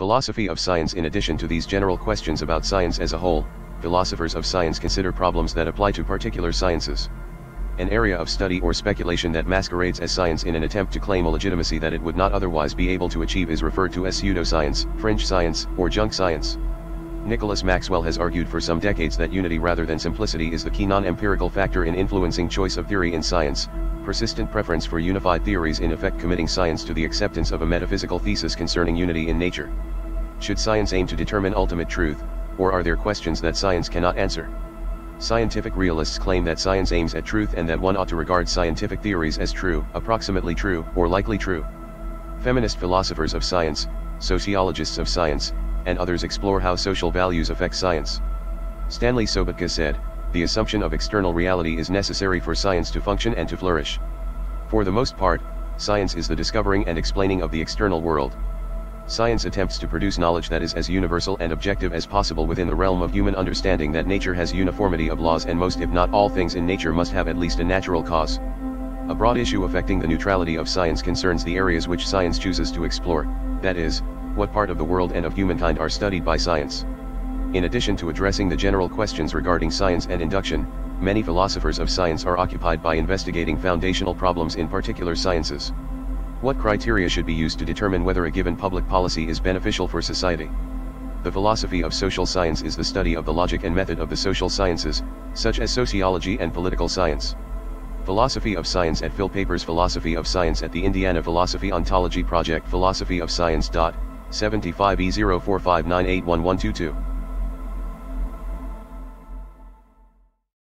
Philosophy of science. In addition to these general questions about science as a whole, philosophers of science consider problems that apply to particular sciences. An area of study or speculation that masquerades as science in an attempt to claim a legitimacy that it would not otherwise be able to achieve is referred to as pseudoscience, fringe science, or junk science. Nicholas Maxwell has argued for some decades that unity rather than simplicity is the key non-empirical factor in influencing choice of theory in science. Persistent preference for unified theories in effect committing science to the acceptance of a metaphysical thesis concerning unity in nature. Should science aim to determine ultimate truth, or are there questions that science cannot answer? Scientific realists claim that science aims at truth and that one ought to regard scientific theories as true, approximately true, or likely true. Feminist philosophers of science, sociologists of science, and others explore how social values affect science. Stanley Sobotka said, "The assumption of external reality is necessary for science to function and to flourish. For the most part, science is the discovering and explaining of the external world. Science attempts to produce knowledge that is as universal and objective as possible within the realm of human understanding that nature has uniformity of laws and most if not all things in nature must have at least a natural cause." A broad issue affecting the neutrality of science concerns the areas which science chooses to explore, that is, what part of the world and of humankind are studied by science. In addition to addressing the general questions regarding science and induction, many philosophers of science are occupied by investigating foundational problems in particular sciences. What criteria should be used to determine whether a given public policy is beneficial for society? The philosophy of social science is the study of the logic and method of the social sciences, such as sociology and political science. Philosophy of Science at Phil Papers. Philosophy of Science at the Indiana Philosophy Ontology Project. Philosophy of Science. 75E0459811122